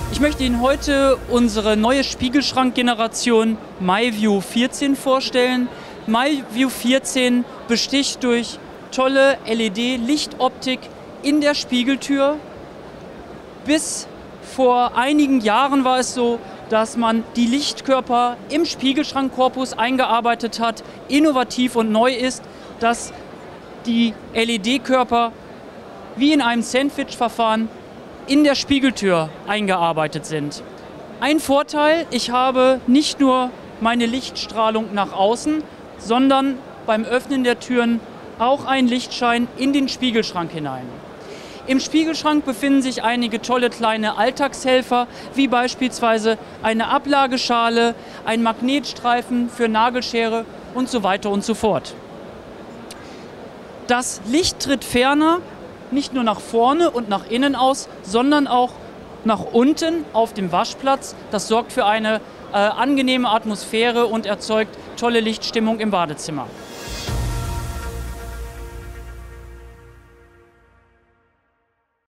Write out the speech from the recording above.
Ich möchte Ihnen heute unsere neue Spiegelschrankgeneration MyView 14 vorstellen. MyView 14 besticht durch tolle LED-Lichtoptik in der Spiegeltür. Bis vor einigen Jahren war es so, dass man die Lichtkörper im Spiegelschrankkorpus eingearbeitet hat. Innovativ und neu ist, dass die LED-Körper wie in einem Sandwich-Verfahren in der Spiegeltür eingearbeitet sind. Ein Vorteil: Ich habe nicht nur meine Lichtstrahlung nach außen, sondern beim Öffnen der Türen auch einen Lichtschein in den Spiegelschrank hinein. Im Spiegelschrank befinden sich einige tolle kleine Alltagshelfer, wie beispielsweise eine Ablageschale, ein Magnetstreifen für Nagelschere und so weiter und so fort. Das Licht tritt ferner nicht nur nach vorne und nach innen aus, sondern auch nach unten auf dem Waschplatz. Das sorgt für eine angenehme Atmosphäre und erzeugt tolle Lichtstimmung im Badezimmer.